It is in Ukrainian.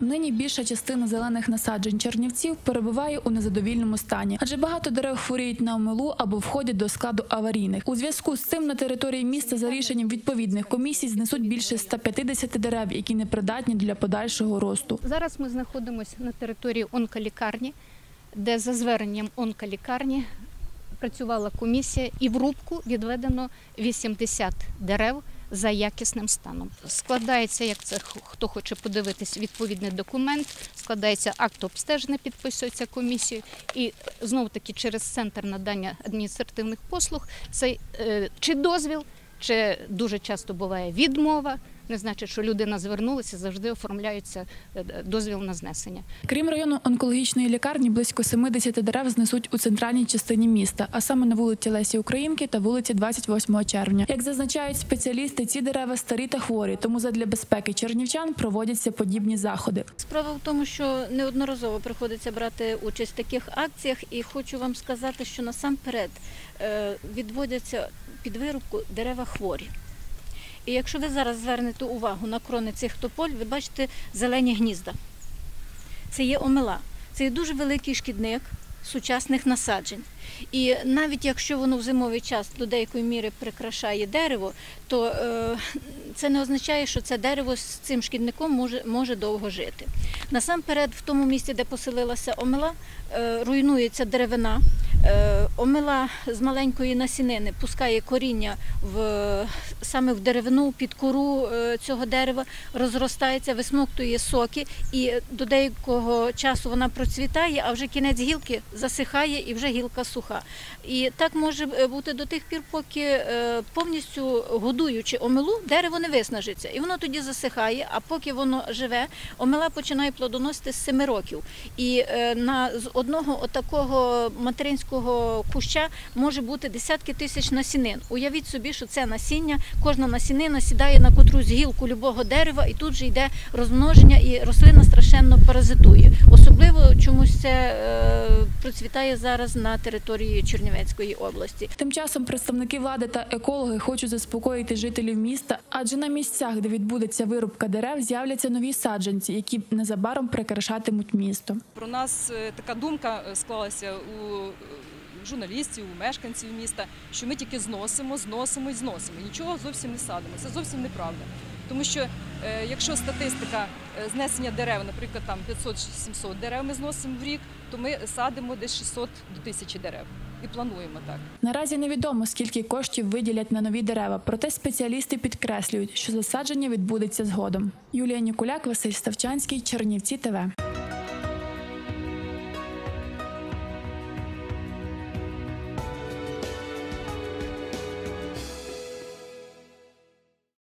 Нині більша частина зелених насаджень Чернівців перебуває у незадовільному стані, адже багато дерев хворіють на омелу або входять до складу аварійних. У зв'язку з цим на території міста за рішенням відповідних комісій знесуть більше 150 дерев, які непридатні для подальшого росту. Зараз ми знаходимося на території онколікарні, де за зверненням онколікарні працювала комісія і в рубку відведено 80 дерев за якісним станом. Складається, як це хто хоче подивитись, відповідний документ, складається акт обстеження, підписується комісією і знову-таки через центр надання адміністративних послуг це чи дозвіл, чи дуже часто буває відмова. Не значить, що людина звернулася, завжди оформляється дозвіл на знесення. Крім району онкологічної лікарні, близько 70 дерев знесуть у центральній частині міста, а саме на вулиці Лесі Українки та вулиці 28 червня. Як зазначають спеціалісти, ці дерева старі та хворі, тому задля безпеки чернівчан проводяться подібні заходи. Справа в тому, що неодноразово приходиться брати участь в таких акціях, і хочу вам сказати, що насамперед відводяться під вирубку дерева хворі. І якщо ви зараз звернете увагу на крони цих тополь, ви бачите зелені гнізда. Це є омела. Це є дуже великий шкідник сучасних насаджень. І навіть якщо воно в зимовий час до деякої міри прикрашає дерево, то це не означає, що це дерево з цим шкідником може довго жити. Насамперед, в тому місці, де поселилася омела, руйнується деревина. Омела з маленької насінини пускає коріння саме в деревину, під кору цього дерева, розростається, висмоктує соки і до деякого часу вона процвітає, а вже кінець гілки засихає і вже гілка суха. І так може бути до тих пір, поки повністю годуючи омелу, дерево не виснажиться. І воно тоді засихає, а поки воно живе, омела починає плодоносити з 7 років. І з одного отакого материнського куща може бути десятки тисяч насінин. Уявіть собі, що це насіння, кожна насінина сідає на котрусь гілку любого дерева і тут же йде розмноження і рослина страшенно паразитує. Особливо чомусь це процвітає зараз на території Чернівецької області. Тим часом представники влади та екологи хочуть заспокоїти жителів міста, адже на місцях, де відбудеться вирубка дерев, з'являться нові саджанці, які незабаром прикрашатимуть місто. Про нас така думка склалася у журналістів, у мешканців міста, що ми тільки зносимо, нічого зовсім не садимо. Це зовсім неправда. Тому що якщо статистика знесення дерев, наприклад, там 500-700 дерев ми зносимо в рік, то ми садимо десь 600 до 1000 дерев. І плануємо так. Наразі невідомо, скільки коштів виділять на нові дерева, проте спеціалісти підкреслюють, що засадження відбудеться згодом. Юлія Нікуляк, Василь Ставчанський, Чернівці ТВ.